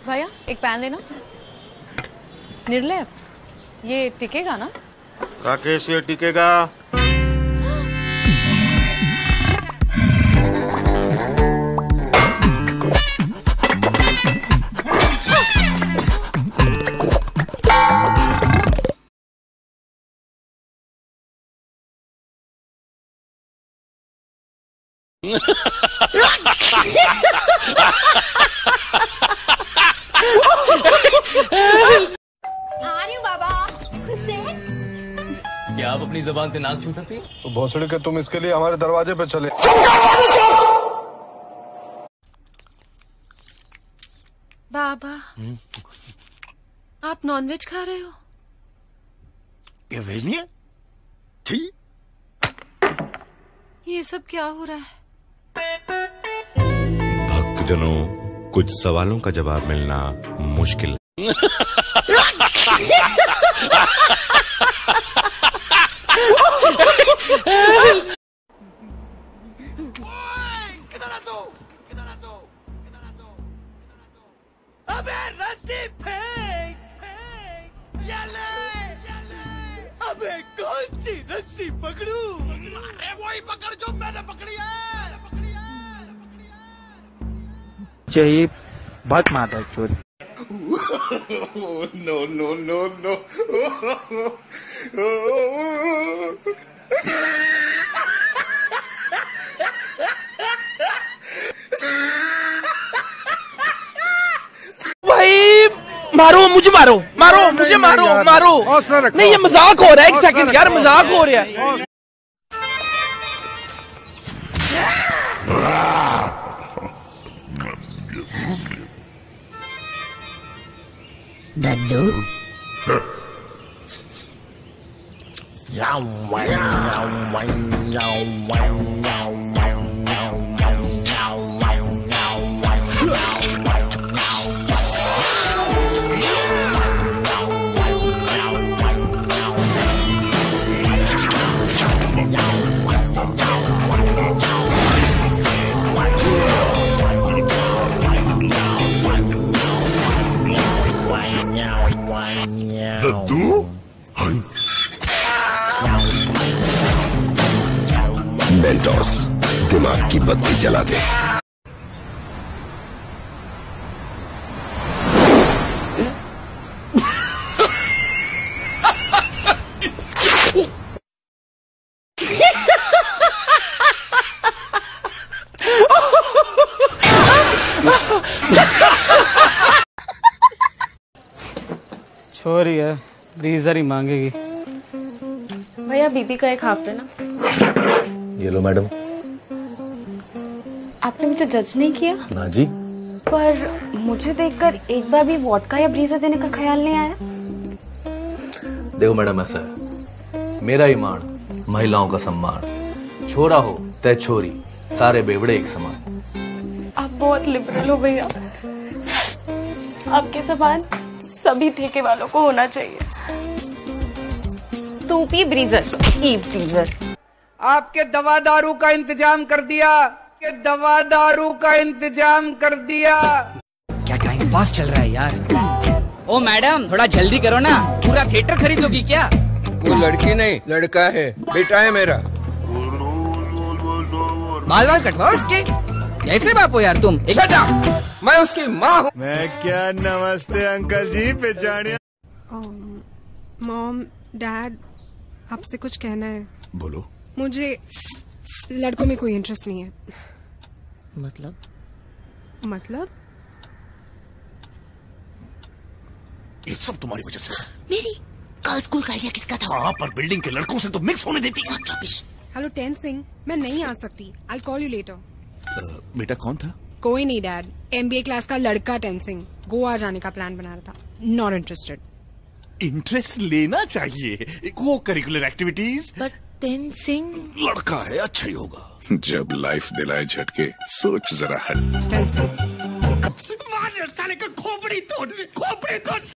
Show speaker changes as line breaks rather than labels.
भैया एक पैन देना। निर्लय, ये टिकेगा ना?
राकेश ये टिकेगा।
क्या आप अपनी जबान से नाक छू सकती हैं?
तो भोसड़ी के तुम इसके लिए हमारे दरवाजे पे चले।
बाबा, आप नॉनवेज खा रहे हो?
ये वेज नहीं है? ठीक।
ये सब क्या हो रहा है?
भक्तजनों, कुछ सवालों का जवाब मिलना मुश्किल।
अबे रस्सी फेंक, अबे कौन सी रस्सी पकड़ूं? अरे वही पकड़ जो मैंने पकड़ी है।
चाहिए बहुत माता चोरी।
No no no no.
भाई मारो मुझे, मारो मारो मुझे, मारो मारो। नहीं ये मजाक हो रहा है, एक सेकंड यार, मजाक हो रहा है।
दद्दू
मेंटोस दिमाग की बत्ती जला दे।
छोरी है, ब्रीजर ही मांगेगी।
भैया बीबी का एक हाफ देना।
ये लो मैडम।
आपने मुझे जज नहीं किया?
ना जी।
पर मुझे देखकर एक बार भी वोडका या ब्रीजर देने का ख्याल नहीं आया?
देखो मैडम, ऐसा है, मेरा ईमान महिलाओं का सम्मान। छोरा हो तय छोरी, सारे बेवड़े एक समान।
आप बहुत लिबरल हो भैया। आपके समान सभी ठेके वालों को होना चाहिए। तू पी ब्रीजर, ई ब्रीजर।
आपके दवा दारू का इंतजाम कर दिया, के दवा दारू का इंतजाम कर दिया।
क्या टाइम पास चल रहा है यार। ओ मैडम थोड़ा जल्दी करो ना, पूरा थिएटर खरीदोगी क्या?
वो लड़की नहीं लड़का है, बेटा है मेरा।
बाल बाल कटवाओ उसके। कैसे बाप हो यार तुम?
मैं उसकी माँ हूँ।
मैं क्या, नमस्ते अंकल जी, पहचानिए।
मॉम, डैड, आपसे कुछ कहना है।
बोलो।
मुझे लड़कों में कोई इंटरेस्ट नहीं है। मतलब
ये सब तुम्हारी वजह से।
मेरी कल स्कूल का आइडिया किसका था?
हाँ, पर बिल्डिंग के लड़कों से तो मिक्स होने देती है।
हेलो टेन सिंह, मैं नहीं आ सकती। I call you later.
बेटा कौन था?
कोई नहीं डैड, MBA क्लास का लड़का टेन सिंह गोवा जाने का प्लान बना रहा था। Not interested.
इंटरेस्ट लेना चाहिए, cocurricular activities.
But ten Singh
लड़का है, अच्छा ही होगा।
जब लाइफ दिलाए झटके, सोच जरा हट।
टेन सिंह
साले का खोपड़ी तोड़।